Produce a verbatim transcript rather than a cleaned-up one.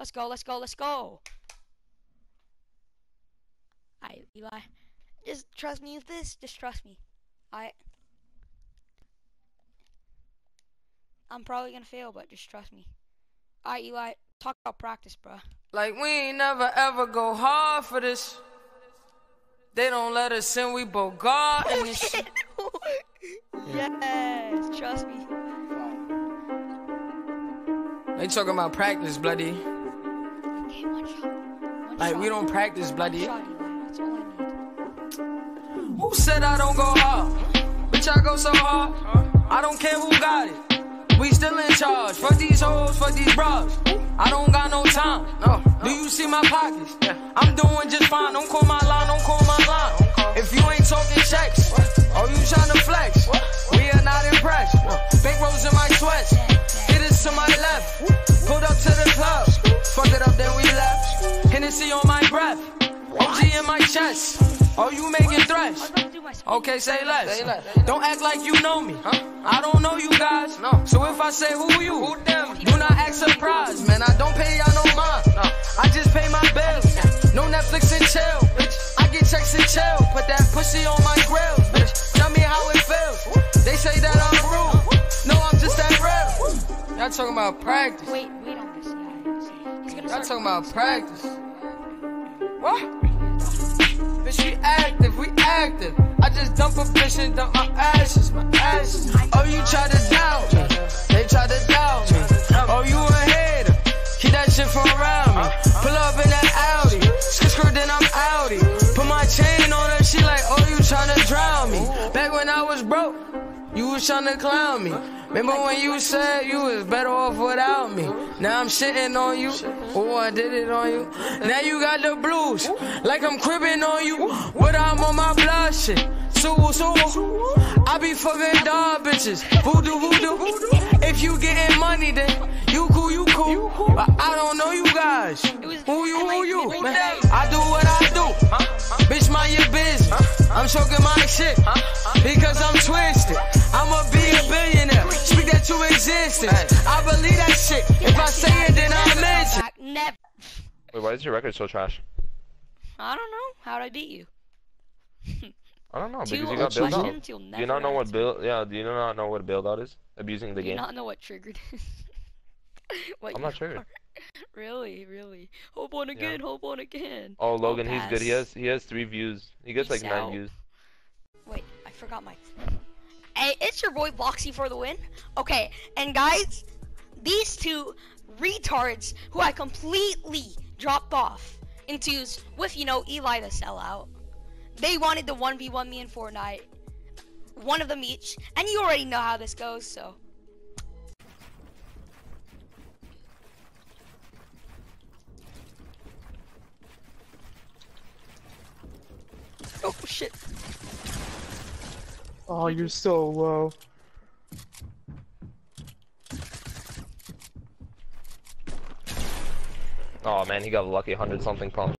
Let's go, let's go, let's go. Alright, Eli. Just trust me with this. Just trust me. Alright. I'm probably gonna fail, but just trust me. Alright, Eli. Talk about practice, bro. Like we ain't never ever go hard for this. They don't let us in, we both guard in this shit. Yes, trust me. They talking about practice, bloody. Okay, one shot. One like shot. we don't practice, bloody. One shot, Eli. That's all I need. Who said I don't go hard? Bitch, I go so hard. I don't care who got it. We still in charge. Fuck these hoes, fuck these bras. I don't got no time. No. Do you see my pockets? Yeah. I'm doing just fine. Don't call my line, don't call my line. If you ain't talking checks, or you tryna flex, we are not impressed. Big rolls in my sweats. Hit it to my left. Pulled up to the club. Fuck it up, then we left. Hennessy on my breath. O G in my chest. Oh, you making threats? Okay, say less. Don't act like you know me. I don't know you guys. So if I say who you, do not act surprised. Man, I don't pay y'all no mind. I just pay my bills. No Netflix and chill. I get checks and chill. Put that pussy on my grill. Bitch, tell me how it feels. They say that I'm rude. No, I'm just that real. Y'all talking about practice. Wait, wait on this. Yeah, he's gonna Y'all talking about practice. What? Bitch, we active, we active. I just dump a bitch and dump my ashes, my ashes. Oh, you try to doubt me. They try to doubt me. Oh, you a hater. Keep that shit from around me. Pull up in that Audi. Skr then I'm Audi. Put my chain on her, she like, oh, you tryna drown me. Back when I was broke, you was tryna clown me. Remember when you said you was better off without me? Now I'm shitting on you. Oh, I did it on you. Now you got the blues, like I'm cribbing on you. But I'm on my blood shit. So, so, I be fucking dog bitches. Voodoo, voodoo. If you getting money, then you cool, you cool. But I don't know you guys. Who you, who you? Man, I do what I do. Bitch, mind your business. I'm choking my shit because I'm twisted. I'ma be a billionaire. Speak that to existence. I believe that shit. If I say it, then I mention. Never. Wait, why is your record so trash? I don't know. How'd I beat you? I don't know, because Two you got build out. you'll Do you never not know what answer. build? Yeah, do you not know what build out is? Abusing the Do you game. not know what triggered is? What I'm you not triggered. are. Really, really. Hope on again, Yeah. hope on again. Oh, Logan, I'll he's good. He pass. has he has three views. He gets Peace like nine out. views. Wait, I forgot my. Hey, it's your boy Boxy for the win. Okay, and guys, these two retards who I completely dropped off into with you know Eli the sellout. They wanted to one v one me in Fortnite. One of them each, and you already know how this goes, so. Oh shit. Oh, you're so low. Oh man, he got lucky, hundred something pump.